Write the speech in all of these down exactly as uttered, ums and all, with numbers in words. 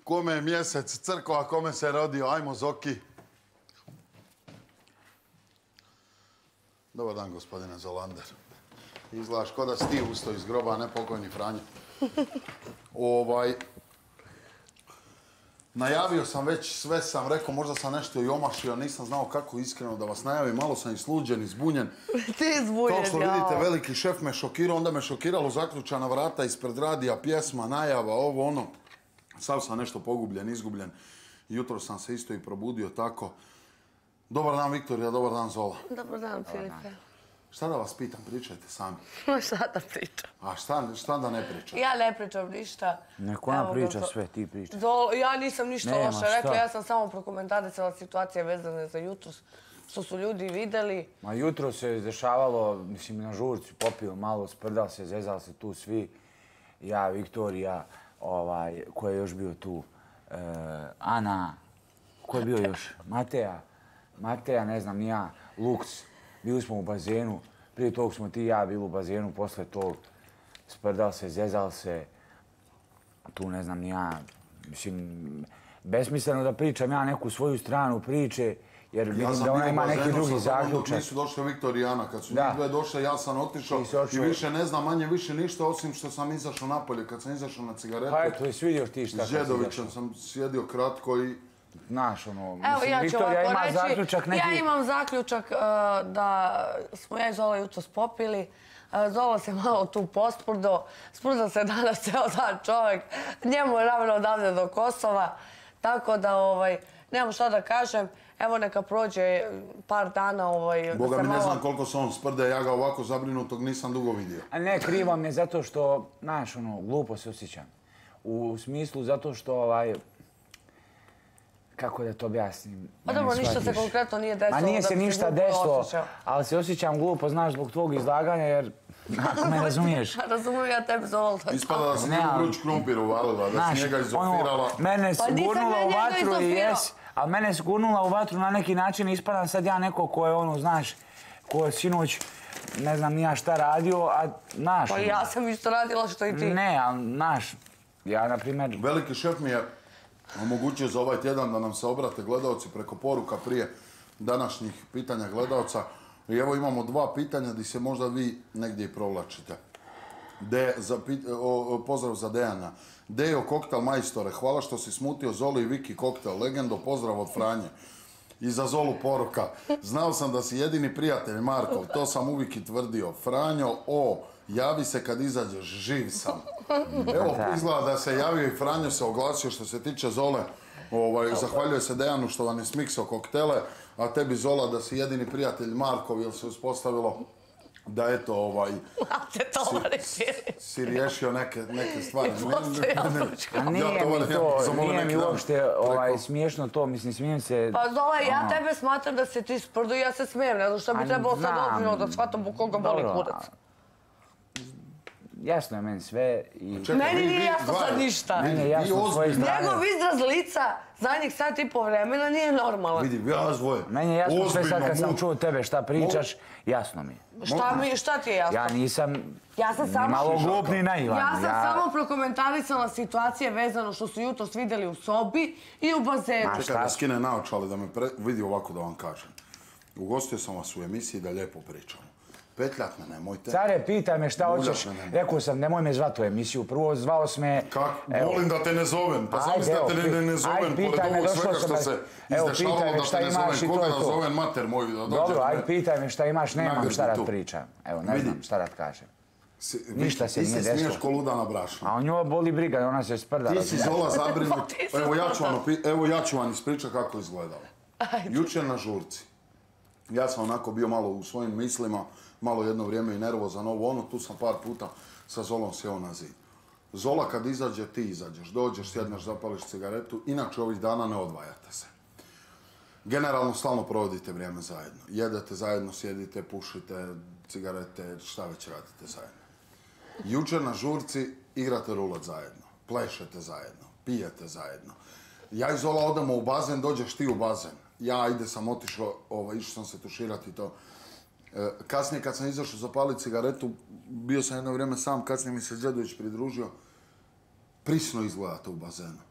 Kome je mjesec crkva, kome se rodio, ajmo Zoki. Dobar dan, gospodine Zolander. Izgledaš ko da si ti usto iz groba, a ne pokojni Franjo. Ovaj... Najavio sam već, sve sam rekao, možda sam nešto i omašio, nisam znao kako iskreno da vas najavim, malo sam i sluđen, i zbunjen. Ti zbunjen, Kao što vidite, veliki šef me šokirao, onda me šokiralo zaključana vrata ispred radija, pjesma, najava, ovo, ono. Sav sam nešto pogubljen, izgubljen. Jutro sam se isto i probudio tako. Dobar dan, Viktorija, dobar dan, Zola. Dobar dan, Filipe. Šta da vas pitam, pričajte sami. Šta da pričam? A šta, šta da ne pričam? Ja ne pričam ništa. Neko ona priča sve, ti priča. Ja nisam ništa loše rekla, ja sam samo prokomentarisala situacije vezane za jutros, što su ljudi videli. Ma jutro se dešavalo, mislim, na žurci popio malo, sprdal se, zezal se tu svi. Ja, Viktorija, ovaj, ko je još bio tu? Ana, ko je bio još? Mateja. Mateja, ne znam, ni ja. Luks. Bili smo u bazenu. Prije tog smo ti i ja bili u bazenu, posle tog sprdal se, zezal se. Tu ne znam ni ja. Mislim, besmisleno da pričam ja neku svoju stranu priče, jer vidim da ona ima neki drugi zaključak. Nisu došle Viktor i Ana, kad su njih dve došle, ja sam otišao i više ne znam manje više ništa, osim što sam izašao napolje. Kad sam izašao na cigaretu, pa eto, jesi vidio ti šta kad si izašao? S Đedovićem sam sjedio kratko i... Znaš, ono, mislim, Viktorija ima zaključak neki... Ja imam zaključak da smo ja i Zola jutros popili. Zola se malo tu posprdo. Sprdo se danas ceo dan čovjek. Njemu je ravno odavde do Kosova. Tako da, ovaj, nemam šta da kažem. Evo neka prođe par dana... Boga mi ne znam koliko se on sprde, ja ga ovako zabrinutog nisam dugo vidio. A ne, krivo mi je zato što, znaš, ono, glupo se osjećam. U smislu zato što, ovaj... Kako da to objasnim? Pa dobro, ništa se konkretno nije desilo. Ma nije se ništa desilo, ali se osjećam glupo, znaš, zbog tvog izlaganja, jer... Ako me razumiješ? Razumijem ja tebi Zola. Ispada da si ti u vruć krumpir uvalila, da si njega izofirala. Mene se gurnula u vatru i jes, ali mene se gurnula u vatru na neki način, ispadam sad ja neko ko je ono, znaš, ko je sinoć, ne znam nija šta radio, a znaš... Pa ja sam isto radila što i ti. Ne, ali znaš, ja na primjer... Veliki šef mi je omogućio za ovaj tjedan da nam se obrate gledalci preko poruka prije današnjih pitanja gledalca. I evo imamo dva pitanja gdje se možda vi negdje i provlačite. Pozdrav za Dejana. Dejo, koktel majstore, hvala što si smutio Zoli i Viki koktel. Legendo, pozdrav od Franje. I za Zolu poruka. Znao sam da si jedini prijatelj Markov, to sam uvijek i tvrdio. Franjo, o, javi se kad izađeš, živ sam. Evo, izgleda da se javio i Franjo se oglasio što se tiče Zole. Zahvaljuje se Dejanu što vam je smiksao koktele, a tebi Zola da si jedini prijatelj Markov, jer se uspostavilo da eto ovaj... si riješio neke stvari. Nije mi to, nije mi uopšte smiješno to, mislim, smijem se... Pa Zola, ja tebe smatram da se ti sprdu i ja se smijem, ne znam što bi trebalo sad ozbiljno da shvatam u koga boli kurac. Jasno je meni sve i... Meni nije jasno sad ništa. Meni je jasno svoje zdanje. Njegov izraz lica zadnjih sat i po vremena nije normalan. Vidi, razvoj. Meni je jasno sve sad kad sam čuo tebe šta pričaš, jasno mi je. Šta ti je jasno? Ja nisam ni malo glup ni naivan. Ja sam samo prokomentarisala situacije vezano što su jutros vidjeli u sobi i u bazenu. Čekaj da skine naočale da me vidi ovako da vam kažem. Ugostio sam vas u emisiji da lijepo pričamo. Petljat me, nemojte. Care, pitaj me šta hoćeš. Rekao sam, nemoj me zvati u emisiju. Prvo zvao si me... Kako? Volim da te ne zovem. Pa znam da te ne zovem. Pored ovog svega što se izdešavalo da te ne zovem. Koga da zovem mater moj? Dobro, ajde pitaj me šta imaš, nemam šta da pričam. Evo, ne znam šta da kažem. Ništa se nije desilo. Ti se smiješ ko luda na brašnu. A o njoj boli briga, ona se sprda. Ti si Zola zabrinut. Evo ja ću vam ispričati kako izgledalo. Jučer na žurci. Ja sam onako bio malo u svojim mislima, malo jedno vrijeme i nervozan, ovo ono, tu sam par puta sa Zolom sjeo na zid. Zola kad izađe, ti izađeš, dođeš, sjedneš, zapališ cigaretu, inače ovih dana ne odvajate se. Generalno stalno provodite vrijeme zajedno. Jedete zajedno, sjedite, pušite cigarete, šta već radite zajedno. Jučer na žurci igrate rulet zajedno, plešete zajedno, pijete zajedno. Ja i Zola odemo u bazen, dođeš ti u bazen. Ja ide sam otišao, išao sam se tuširati to. Kasnije kad sam izašao zapaliti cigaretu, bio sam jedno vrijeme sam, kasnije mi se Đedović pridružio. Prisno izgledate u bazenu.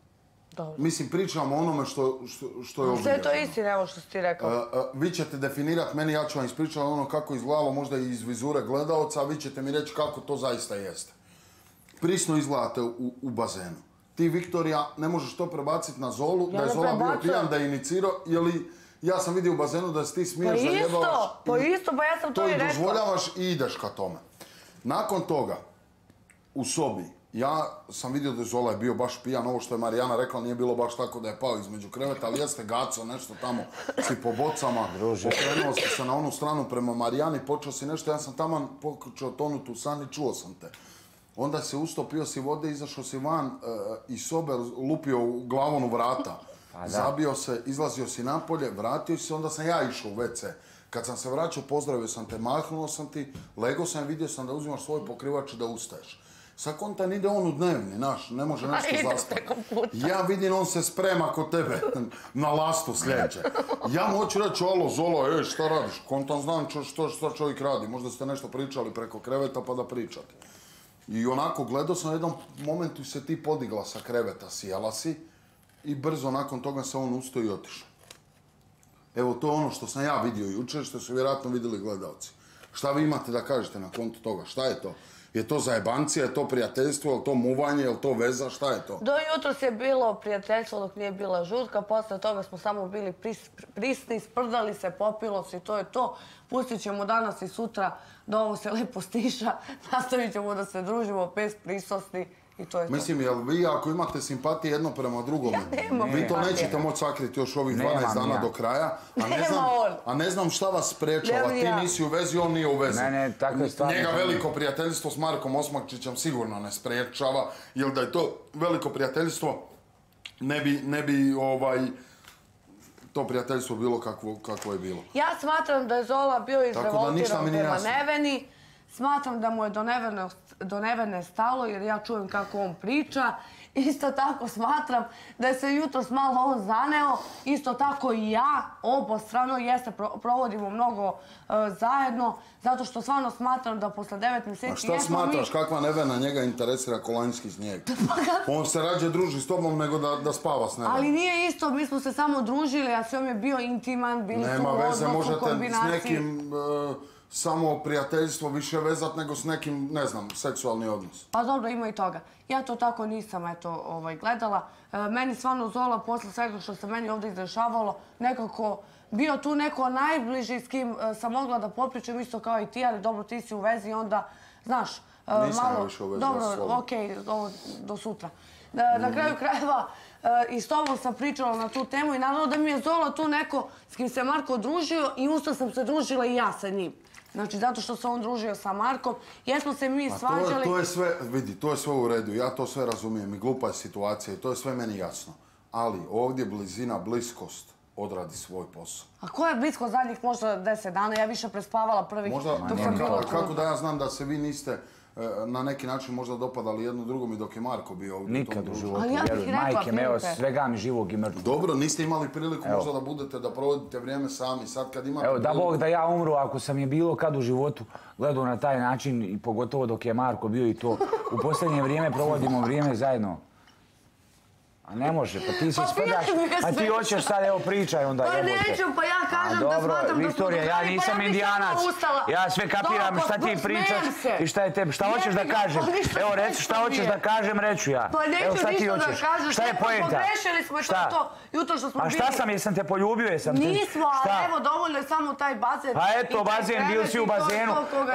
Mislim, pričamo o onome što je obilježeno. Sve je to istina, evo što si ti rekao. Vi ćete definirati meni, ja ću vam ispričati ono kako izgledalo možda i iz vizure gledalca, a vi ćete mi reći kako to zaista jeste. Prisno izgledate u bazenu. Ti, Viktorija, ne možeš to prebaciti na Zolu, da je Zola bio pijan, da je inicirao, jer ja sam vidio u bazenu da se ti smiješ, zajebavaš. Pa isto, pa isto, pa ja sam to i rekla. To i dozvoljavaš i ideš ka tome. Nakon toga, u sobi, ja sam vidio da je Zola je bio baš pijan, ovo što je Marijana rekla nije bilo baš tako da je pao između kreveta, ali jeste gaco nešto tamo si po bocama, okrenuo si se na onu stranu prema Marijani, počeo si nešto, ja sam taman počeo tonuti u san i čuo sam te. Onda se ustao, pio si vode, izašao si van iz sobe, lupio glavom u vrata, zabio se, izlazio si napolje, vratio si se, onda sam ja išao u ve ce. Kad sam se vraćao, pozdravio sam te, mahnuo sam ti, legao sam i vidio sam da uzimaš svoj pokrivač i da ustaješ. Sad kontan ide on u dnevni, naš, ne može nešto zaspati. Ja vidim, on se sprema kod tebe na lastu sljedeće. Ja mu hoću reći, alo, Zolo, ej, šta radiš? Kontan znam što čovjek radi, možda ste nešto pričali preko kreveta pa da pričate. I onako, gledao sam u jednom momentu se ti podigla sa kreveta, sjela si i brzo nakon toga se on ustao i otišao. Evo, to je ono što sam ja vidio jučer, što su vjerojatno vidjeli gledalci. Šta vi imate da kažete na kontu toga? Šta je to? Je to zajebancija, je to prijateljstvo, je li to muvanje, je li to veza, šta je to? Do jutros je bilo prijateljstvo dok nije bila žurka, posle toga smo samo bili prisni, sprdali se, popilo se i to je to. Pustit ćemo danas i sutra da ovo se lepo stiša, nastavit ćemo da se družimo bez prisosni i to je to. Mislim, jel vi ako imate simpatije jedno prema drugome, vi to nećete moći sakriti još ovih dvanaest dana do kraja, a ne znam šta vas sprečava, ti nisi u vezi, on nije u vezi. Njega veliko prijateljstvo s Markom Osmakčićem sigurno ne sprečava, jer da je to veliko prijateljstvo, ne bi to prijateljstvo bilo kakvo je bilo. Ja smatram da je Zola bio izrevoltiran prema Neveni. Smatram da mu je do Nevene stalo jer ja čujem kako on priča. Isto tako smatram da se jutros malo on zaneo. Isto tako i ja, obostrano, jeste, provodimo mnogo zajedno. Zato što stvarno smatram da posle devet mjeseci... A šta smatraš? Kakva Nevena njega interesira kolanjski snijeg? On se rađe druži s tobom nego da spava s Nevenom. Ali nije isto, mi smo se samo družili, a s njom je bio intiman, bili su u odnosu, kombinaciji. Samo prijateljstvo više vezat nego s nekim, ne znam, seksualni odnos. Pa dobro, ima i toga. Ja to tako nisam gledala. Meni stvarno Zola, posle svega što se meni ovdje izrešavalo, nekako bio tu neko najbliži s kim sam mogla da popričam, isto kao i ti, ali dobro, ti si u vezi i onda, znaš, malo... Nisam ja više u vezi, ja s Dobro, okej, do sutra. Na kraju krajeva, i s tobom sam pričala na tu temu i naravno da mi je Zola tu neko s kim se Marko družio i usto sam se družila i ja sa njim. Znači, zato što se on družio sa Markom, jesmo se mi svađali... To je sve, vidi, to je sve u redu, ja to sve razumijem i glupa je situacija i to je sve meni jasno. Ali ovdje blizina, bliskost odradi svoj posao. A ko je blisko zadnjih možda deset dana? Ja više prespavala prvih dok sam bila tu. Kako da ja znam da se vi niste na neki način možda dopadali jedno drugom i dok je Marko bio ovdje. Nikad u životu, vjerujem. Majke me, evo, svega mi živog i mrtvog. Dobro, niste imali priliku možda da budete, da provodite vrijeme sami. Sad kad imate... Evo, da Bog da ja umru, ako sam je bilo kad u životu gledao na taj način i pogotovo dok je Marko bio i to, u posljednje vrijeme provodimo vrijeme zajedno. A ne može, pa ti se sprdaš, a ti hoćeš sad, evo pričaj onda jebote. Pa neću, pa ja kažem da smatram da smo Viktorija, ja nisam indijanac, ja sve kapiram šta ti pričaš i šta je tebi, šta hoćeš da kažem. Evo reci šta hoćeš da kažem, reću ja. Pa neću ništa da kažeš, šta je poenta? Pogrešili smo i to je to, jutro što smo bili. A šta sam, jesam te poljubio, jesam te... Nismo, ali evo dovoljno je samo taj bazen. Pa eto, bazen, bili si u bazenu.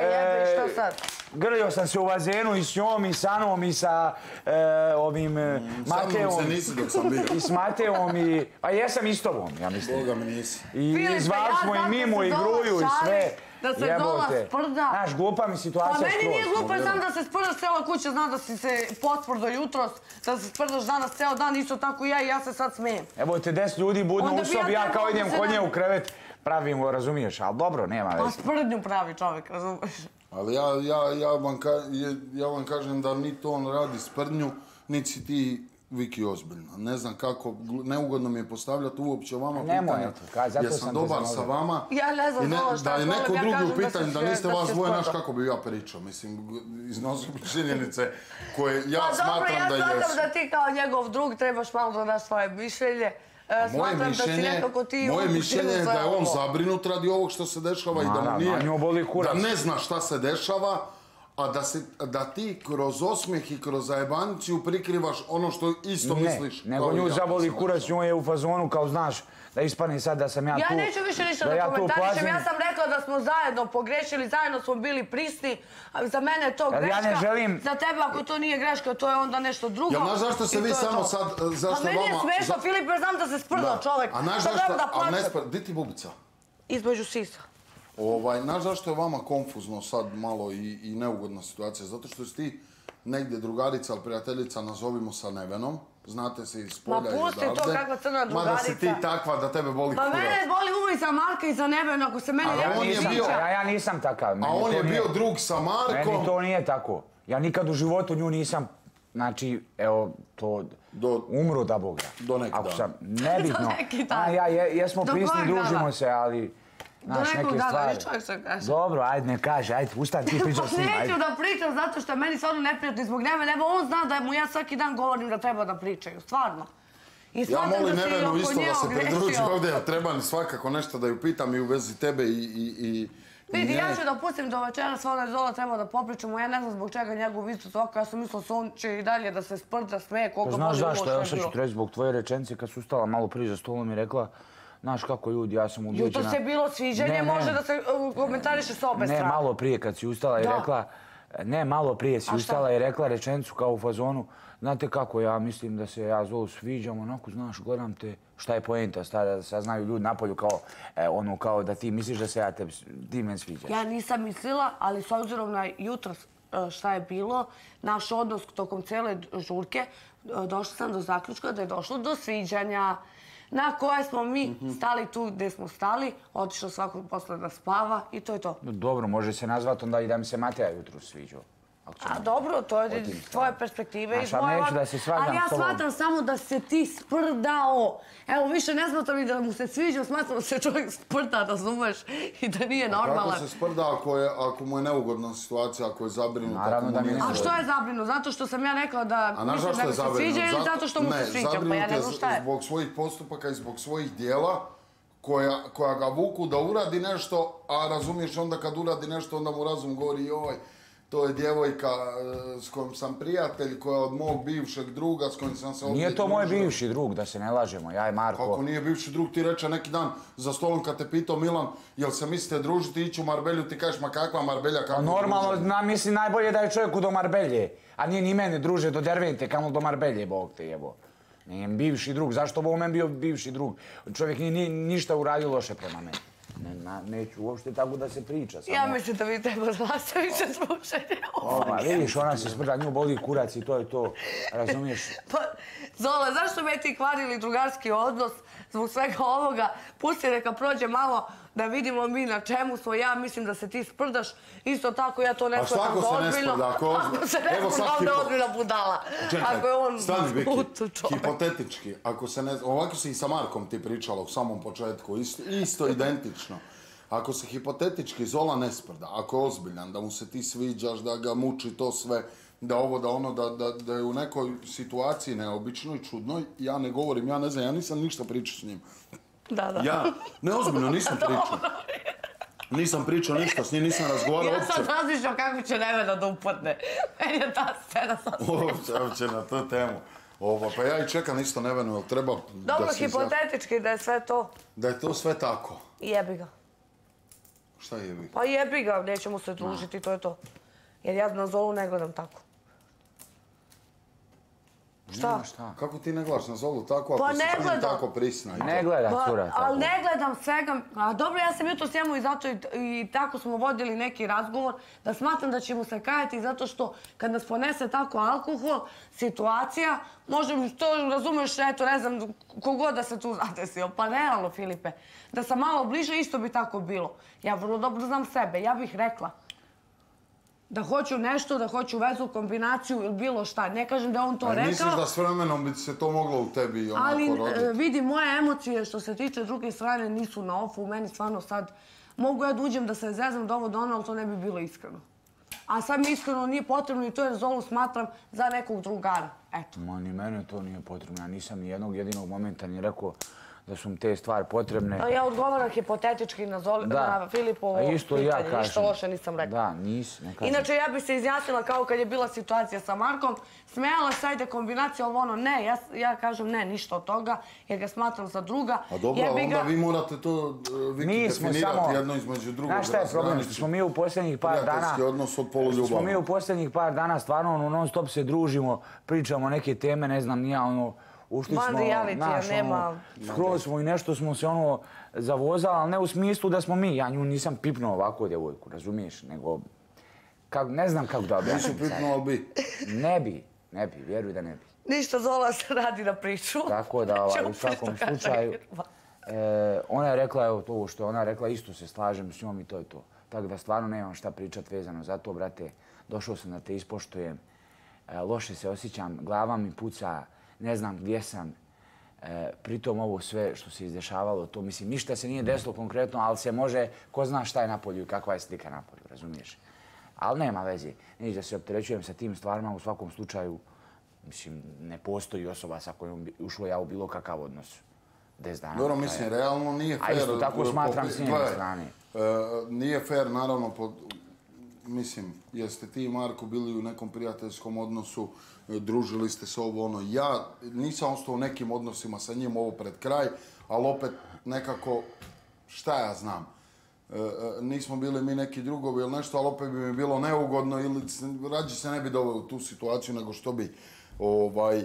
Grlio sam se u bazenu i s njom i sa Anom i sa ovim Mateom. Sa mnom se nisi dok sam bio. I s Mateom i... Pa jesam i s tobom, ja mislim. Boga mi nisi. I zvali smo i Mimu i Gruju i sve. Da se Zola sprda. Znaš, glupa mi situacija skroz. Pa meni nije glupa, znam da se sprdaš cijela kuća, znam da si se posprdo jutros, da se sprdaš danas cijel dan, isto tako i ja i ja se sad smijem. Evo te deset ljudi budno u sobi, ja kao idem kod nje u krevet, pravim go, razumiješ, ali dobro, nema veze. Pa sprdnju pravi čovjek, razumiješ. Ali ja vam kažem da ni to on radi sprdnju, niti si ti Viki, ozbiljno. Ne znam kako, neugodno mi je postavljati uopće vama pitanje. Nemoj, eto, kaj, zato jer sam sam dobar te sa vama. Ja ne znam Zola šta Da je neko drugi u pitanju, da niste vas dvoje, naš kako bi ja pričao. Mislim, iznosim činjenice koje ja smatram da jesu. Pa dobro, ja smatram da ti kao njegov drug trebaš malo da daš svoje mišljenje. Moje mišljenje, moje mišljenje je da je on zabrinut radi ovog što se dešava i da mu nije, da ne zna šta se dešava, a da ti kroz osmijeh i kroz zajebaniciju prikrivaš ono što isto misliš. Ne, nego nju zaboli kurac, nju je u fazonu kao znaš da ispani sad da sam ja tu. Ja neću više ništa da komentarišem, ja sam rekla da smo zajedno pogrešili, zajedno smo bili prisni, a za mene je to greška, za tebe ako to nije greška, to je onda nešto drugo. Jel znaš zašto se vi samo sad, zašto vama... A meni je smešno, Filipe, znam da se sprdao čovek, sad treba da plaćam. Di ti bubica? Između sisa. Znaš zašto je vama konfuzno sad malo i neugodna situacija? Zato što si ti negdje drugarica ili prijateljica, nazovimo sa Nevenom. Znate se iz polja i odavde. Ma pusti to, kakva crna drugarica. Mada si ti takva da tebe boli kurac. Pa mene boli uvijek za Marka i za Nevena, ako se meni neko ne sviđa. Ja nisam takav. A on je bio drug sa Markom. Meni to nije tako. Ja nikad u životu nju nisam, znači, evo, to... Umru da Bog da. Do neki dan. Nebitno. Do neki dan. Jesmo prisni, družimo se, ali... Do nekog dana, vi čovjek se kaže. Dobro, ajde ne kaže, ajde, ustani ti pričao s njim, ajde. Neću da pričam zato što je meni stvarno neprijatno zbog Nevena, evo on zna da mu ja svaki dan govorim da treba da pričaju, stvarno. Ja molim Nevenu isto da se pridruži ovdje, jer treba svakako nešto da ju pitam i u vezi tebe i... Vidi, ja ću da pustim do večera, sva ona Zola treba da popričamo, ja ne znam zbog čega njegov vicu ovako, ja sam mislila da on će i dalje da se sprda, smeje, koliko može bilo što je bilo. Znaš zašto, ja sad ću ti reći zbog tvoje rečenice kad su ustala malo prije za stolom i rekla znaš kako ljudi, ja sam ubijeđena... Jutro se bilo sviđanje, može da se komentariše s obe strane. Ne, malo prije kad si ustala i rekla... Ne, malo prije si ustala i rekla rečenicu kao u fazonu. Znate kako, ja mislim da se ja Zolu sviđam, onako, znaš, gledam te... Šta je poenta, da sad znaju ljudi napolju kao ono, kao da ti misliš da se ja tebi, ti meni sviđaš. Ja nisam mislila, ali s obzirom na jutro šta je bilo, naš odnos tokom cijele žurke, došla sam do zaključka da je došlo do sviđanja. Na koje smo mi stali tu gdje smo stali, otišao svakog posle da spava i to je to. Dobro, može se nazvati onda i da mi se Mateja jutro sviđao. A dobro, to je iz tvoje perspektive. Znaš, ali neću da se svađam s tobom. Ali ja smatram samo da se ti sprdao. Evo, više ne smatram i da mu se sviđa, smatram da se čovjek sprda, da znumeš, i da nije normalan. Kako se sprda ako mu je neugodna situacija, ako je zabrinut? Naravno da mi nije. A što je zabrinut? Zato što sam ja rekla da mislim da mi se sviđa ili zato što mu se sviđa? Pa ja ne znam šta je. Ne, zabrinut je zbog svojih postupaka i zbog svojih dijela koja ga vuku da uradi nešto, a razumiješ onda kad uradi nešto, onda mu razum govori joj, to je djevojka s kojom sam prijatelj, koja je od mog bivšeg druga, s kojim sam se ovdje... Nije to moj bivši drug, da se ne lažemo, ja i Marko. Kako nije bivši drug, ti reče neki dan za stolom kad te pitao Milan, jel se mislite družiti, ići u Marbelju, ti kažeš ma kakva Marbelja, kako druže? Normalno, mislim najbolje da je čovjeku do Marbelje, a nije ni mene druže do Dervente, kamo do Marbelje, Bog te jebo. Nije bivši drug, zašto bo u meni bio bivši drug? Čovjek nije ništa uradio loše prema meni. Neću uopšte tako da se priča. Ja mislim da vi treba nastaviti se slušanje ovo. Vidiš, ona se sprda, nju boli kurac i to je to, razumiješ? Pa, Zola, zašto me ti kvarili drugarski odnos zbog svega ovoga? Pusti neka prođe malo da vidimo mi na čemu smo. Ja mislim da se ti sprdaš. Isto tako, ja to ne shvatam za ozbiljno. Ako se ne sprda, onda je ozbiljna budala. Čekaj, stani Viki, hipotetički, ako se ne... Ovako si i sa Markom ti pričala u samom početku, isto identično. Ako se hipotetički Zola ne sprda, ako je ozbiljan, da mu se ti sviđaš, da ga muči to sve, da ovo, da ono, da je u nekoj situaciji neobičnoj, čudnoj, ja ne govorim, ja ne znam, ja nisam ništa pričao s njim. Da, da. Ja, neozbiljno, nisam pričao. Nisam pričao ništa s njim, nisam razgovarao uopće. Ja sam razmišljao kako će Nevena da upadne. Meni je ta scena sasvim. Uopće na tu temu. Pa ja i čekam isto Nevenu, jel treba da se... Dobro, hipotetički da je sve to. Da je to sve tako. Jebi ga. Šta jebi ga? Pa jebi ga, nećemo se družiti, to je to. Jer ja na Zolu ne gledam tako. Šta? Kako ti ne gledaš na Zolu tako ako si s njim tako prisna? Ne gledam, cura, tako. Ali ne gledam svega. A dobro, ja sam jutro s njemu i zato i tako smo vodili neki razgovor da smatram da ćemo se kajati zato što kad nas ponese tako alkohol, situacija, možda to razumeš, eto, ne znam, kogod da se tu zadesio. Pa realno, Filipe, da sam malo bliže isto bi tako bilo. Ja vrlo dobro znam sebe, ja bih rekla. da hoću nešto, da hoću vezu, kombinaciju ili bilo šta. Ne kažem da je on to rekao. Misliš da s vremenom bi se to moglo u tebi onako roditi? Ali vidi, moje emocije što se tiče druge strane nisu na ofu. U meni stvarno sad mogu ja da uđem da se zezam da ovo da ono, ali to ne bi bilo iskreno. A sad mi iskreno nije potrebno i to jer Zolu smatram za nekog drugara. Eto. Ma ni mene to nije potrebno. Ja nisam ni jednog jedinog momenta ni rekao da su mi te stvari potrebne. Ja odgovaram hipotetički na Filipovo pitanje. Ništa loše nisam rekla. Da, nis, ne kažem. Inače, ja bih se izjasnila kao kad je bila situacija sa Markom. Smejala se, ajde, kombinacija, ovo ono, ne. Ja kažem ne, ništa od toga, jer ga smatram za druga. A dobro, onda vi morate to definirati jedno između drugog. Znaš šta je problem? Što smo mi u posljednjih par dana... Prijateljski odnos od poluljubav. Smo mi u posljednjih par dana stvarno non stop se družimo, pričamo neke teme, ne znam, nija ono... Ušli smo, naš, ono, skroz smo i nešto smo se ono zavozali, ali ne u smislu da smo mi. Ja nju nisam pipnuo ovako djevojku, razumiješ, nego... Ne znam kako da objasnim. Nisu pipnuo, ali bi? Ne bi, ne bi, vjeruj da ne bi. Ništa, Zola se radi na priču. Tako da, u svakom slučaju, ona je rekla, evo to što je ona rekla, isto se slažem s njom i to je to. Tako da stvarno nemam šta pričat vezano za to, brate. Došao sam da te ispoštujem, loše se osjećam, glava mi puca, ne znam gdje sam, pritom ovo sve što se izdešavalo, to mislim, ništa se nije desilo konkretno, ali se može, ko zna šta je napolju i kakva je slika napolju, razumiješ? Ali nema veze, neće da se opterećujem sa tim stvarima, u svakom slučaju, mislim, ne postoji osoba sa kojom bi ušlo ja u bilo kakav odnos. Des dana. Dobro, mislim, realno nije fair. A isto tako smatram s njene strane. Nije fair, naravno, mislim, jeste ti i Marko bili u nekom prijateljskom odnosu, družili ste se ovo ono. Ja nisam ostao u nekim odnosima sa njim ovo pred kraj, ali opet nekako, šta ja znam, nismo bili mi neki drugovi ili nešto, ali opet bi mi bilo neugodno ili rađe se ne bi doveo u tu situaciju nego što bi, ovaj,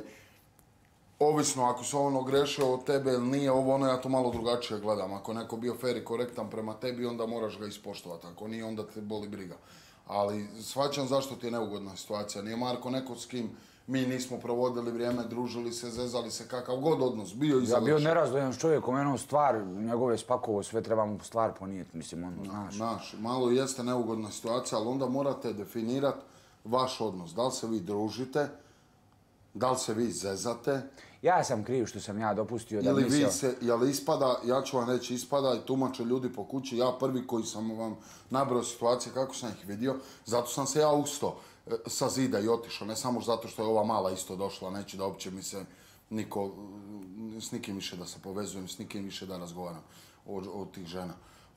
ovisno ako se ono grešio od tebe ili nije ovo ono, ja to malo drugačije gledam. Ako je neko bio fair i korektan prema tebi, onda moraš ga ispoštovati. Ako nije, onda te boli briga. Ali shvaćam zašto ti je neugodna situacija. Nije Marko neko s kim mi nismo provodili vrijeme, družili se, zezali se, kakav god odnos, bio i završen. Ja bio nerazvojan s čovjekom, jednom stvar, njegove spakovo, sve treba mu stvar ponijeti, mislim, ono, znaš. Znaš, malo jeste neugodna situacija, ali onda morate definirati vaš odnos. Da li se vi družite, da li se vi zezate. Ja sam kriv što sam ja dopustio da mislio... Ili vi se, jel ispada, ja ću vam reći ispada i tumače ljudi po kući, ja prvi koji sam vam nabrao situacije kako sam ih vidio, zato sam se ja ustao sa zida i otišao, ne samo zato što je ova mala isto došla, neće da uopće mi se niko, s nikim više da se povezujem, s nikim više da razgovaram od tih žena.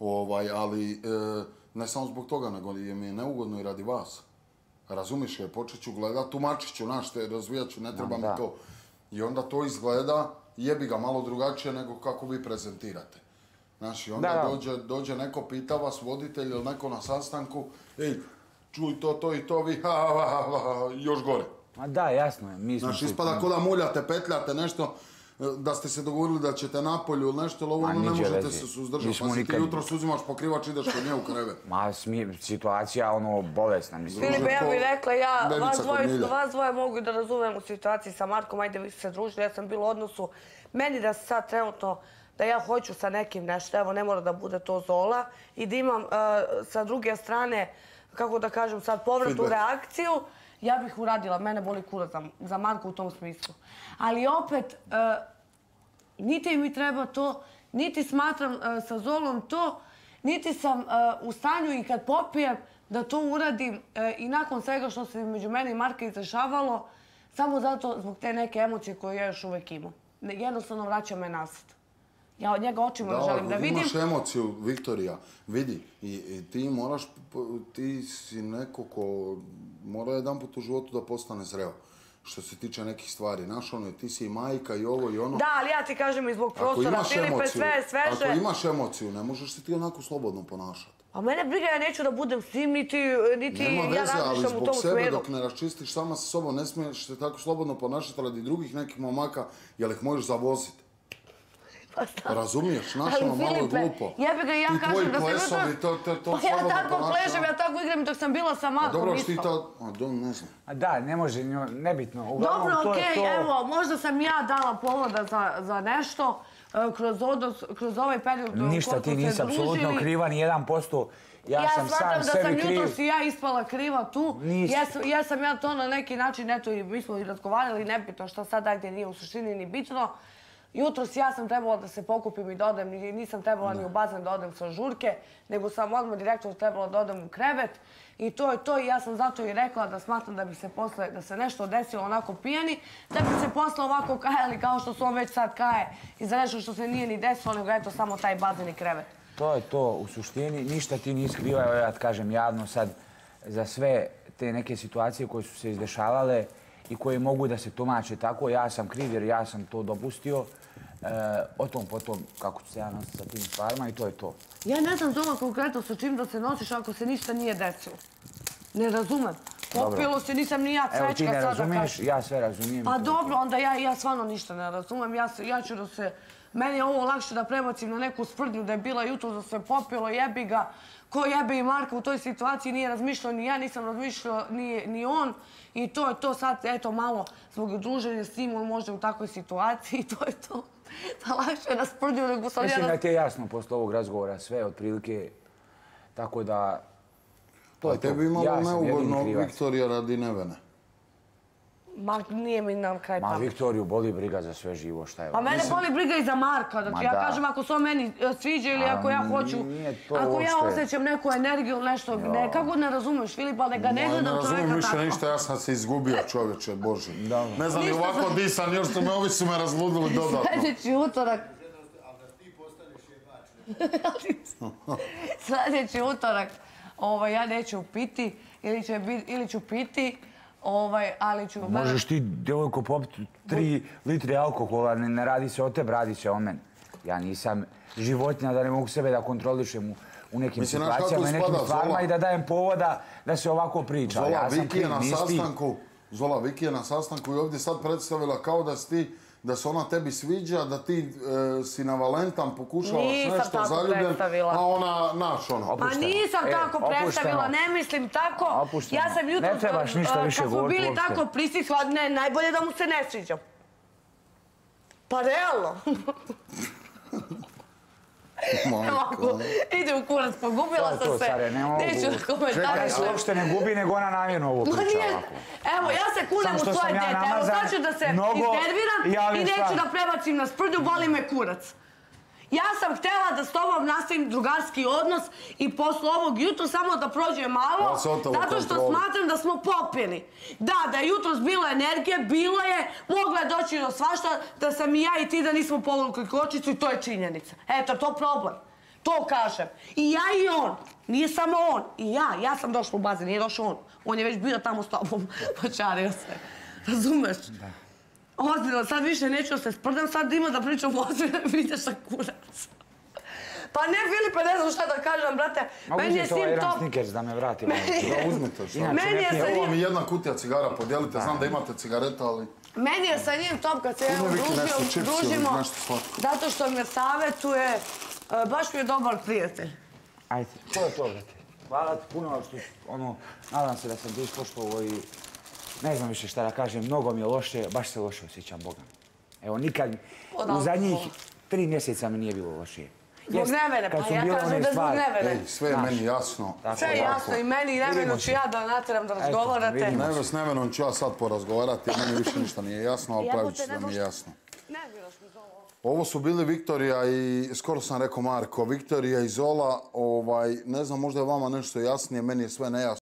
Ali ne samo zbog toga, nego mi je neugodno i radi vas. Razumiš je, počet ću gledat, tumačit ću, naš te razvijat ću, ne treba mi to. I onda to izgleda, jebi ga malo drugačije nego kako vi prezentirate. Znaš, i onda dođe neko, pita vas, voditelj ili neko na sastanku, ej, čuj to, to i to, vi, ha, ha, ha, još gore. Ma da, jasno je. Znaš, ispada ko da muljate, petljate nešto, da ste se dogovorili da ćete napolju ili nešto, ali ovo ne možete se suzdržati. Pa si ti jutro uzimaš pokrivač, ideš kod nje u krevet. Ma, situacija, ono, bolesna, mislim. Filipe, ja bih rekla, ja, vas dvoje mogu da razumem u situaciji sa Markom, ajde vi ste se družili, ja sam bila u odnosu. Meni da se sad trenutno, da ja hoću sa nekim nešto, evo, ne mora da bude to Zola, i da imam sa druge strane, kako da kažem sad, povratnu reakciju, ja bih uradila, mene boli kurac za Marka u tom smislu. Ali opet, niti mi treba to, niti smatram sa Zolom to, niti sam u stanju i kad popijem da to uradim i nakon svega što se među mene i Marka izdešavalo, samo zato zbog te neke emocije koje ja još uvek imam. Jednostavno vraća me nazad. Ja od njega očima ne želim da vidim. Imaš emociju, Viktorija, vidi, i ti moraš, ti si neko ko mora jedan put u životu da postane zreo. Što se tiče nekih stvari. Znaš, ono, ti si i majka i ovo i ono. Da, ali ja ti kažem i zbog prostora, Filipe, sve sveže. Ako imaš emociju, ne možeš se ti onako slobodno ponašati. A mene briga, ja neću da budem s tim, niti ja razmišljam u tom smeru. Nema veze, ali zbog sebe dok ne raščistiš sama sa sobom, ne smiješ se tako slobodno ponašati radi drugih nekih momaka, jer ih možeš zavoziti. Razumiješ, znaš, ono malo je glupo. Jebi ga, ja kažem da sam jutro... Pa ja tako plešem, ja tako igram dok sam bila sa Markom isto. Dobro, što ti to... A do, ne znam. Da, ne može, nebitno. Dobro, okej, evo, možda sam ja dala povoda za nešto kroz ovaj period... Ništa, ti nisi apsolutno kriva ni jedan posto Ja sam sam sebi kriv. Ja smatram da sam jutros i ja ispala kriva tu. Jesam ja to na neki način, eto i mi smo i razgovarali, nebitno što sad ajde nije u suštini ni bitno. Jutros ja sam trebala da se pokupim i da odem, nisam trebala ni u bazen da odem sa žurke, nego sam odmah direktno trebala da odem u krevet. I to je to i ja sam zato i rekla da smatram da bi se posle, da se nešto desilo onako pijani, da bi se posle ovako kajali kao što su on već sad kaje i za nešto što se nije ni desilo, nego eto samo taj bazen i krevet. To je to u suštini, ništa ti nisi kriva, evo ja ti kažem javno sad za sve te neke situacije koje su se izdešavale i koje mogu da se tumače tako, ja sam kriv jer ja sam to dopustio. O tom potom kako ću se ja nositi sa tim stvarima i to je to. Ja ne znam Zola konkretno sa čim da se nosiš ako se ništa nije desilo. Ne razumem. Popilo se, nisam ni ja cvečka sada. Evo ti ne razumiješ, ja sve razumijem. Pa dobro, onda ja stvarno ništa ne razumem. Ja ću da se... Meni je ovo lakše da prebacim na neku sprdnju da je bila jutro da se popilo, jebi ga. Ko jebe i Marka u toj situaciji nije razmišljao, ni ja nisam razmišljao, ni on. I to je to sad, eto malo, zbog druženja s tim on može u takvoj situaciji i to je to. Da lakše je na sprdnju nego sam ja... Mislim da ti je jasno posle ovog razgovora sve otprilike, tako da... A tebi imalo neugodno Viktorija radi Nevene? Ma nije mi nam kraj pamet. Ma Viktoriju boli briga za sve živo, šta je? Pa mene boli briga i za Marka. Znači ja kažem ako se on meni sviđa ili ako ja hoću... Ako ja osjećam neku energiju ili nešto... Kako ne razumeš, Filip, ali ga ne gledam čovjeka tako. Ne razumijem više ništa, ja sam se izgubio čovječe, Bože. Ne znam, ni ovako disan, još su me, ovi su me razludili dodatno. Sljedeći utorak... Ali da ti postaneš jebač. Sljedeći utorak ja neću piti ili ću piti... ali ću... Možeš ti, djevojko, popiti tri litre alkohola, ne radi se o tebi, radi se o meni. Ja nisam životinja da ne mogu sebe da kontrolišem u nekim situacijama i nekim stvarima i da dajem povoda da se ovako priča. Zola, Viki je na sastanku, Zola, Viki je na sastanku i ovdje sad predstavila kao da si ti, da se ona tebi sviđa, da ti si na Valentan pokušavaš nešto zaljubljen, a ona naš ono. Pa nisam tako predstavila, ne mislim tako. Ja sam jutro, ne trebaš ništa više kad smo govoriti bili tako prisihla, ne, najbolje da mu se ne sviđam. Pa realno. Ide u kurac, pogubila sam se. Neću da komentarišem. Čekaj, se uopšte ne gubi, nego ona namjerno ovo priča ovako. Evo, ja se kunem u svoje dete. Evo, sad ću da se iznerviram i neću da prebacim na sprdu, boli me kurac. Ja sam htjela da s tobom nastavim drugarski odnos i posle ovog jutro samo da prođe malo, zato što smatram da smo popili. Da, da je jutros bilo energije, bilo je, mogla je doći do svašta, da sam i ja i ti da nismo povukli kočicu i to je činjenica. Eto, to je problem. To kažem. I ja i on. Nije samo on. I ja. Ja sam došla u bazen, nije došao on. On je već bio tamo s tobom. Počario se. Razumeš? Da. Ozbiljno, sad više neću da se sprdam, sad ima da pričam ozbiljno i vidiš na kurac. Pa ne, Filipe, ne znam šta da kažem, brate. Meni je s njim top... Uzmite ovaj jedan Snickers da me vrati. Da, uzmite što. Evo mi jedna kutija cigara, podijelite. Znam da imate cigareta, ali... Meni je sa njim top kad se evo družimo, zato što me savjetuje. Baš mi je dobar prijatelj. Ajde, to je to, brate. Hvala ti puno, što ono, nadam se da sam ti ispoštovao i... Ne znam više šta da kažem, mnogo mi je loše, baš se loše osjećam, Boga. Evo, nikad, u zadnjih tri mjeseca mi nije bilo lošije. Zbog Nevene, pa ja kažem da zbog Nevene. Sve je meni jasno. Sve je jasno i meni i Nevenu ću ja da nateram da razgovarate. S Nevenom ću ja sad porazgovarati, jer meni više ništa nije jasno, ali pravit ću da mi je jasno. Ovo su bili Viktorija i, skoro sam rekao Marko, Viktorija i Zola, ne znam, možda je vama nešto jasnije, meni je sve nejasno.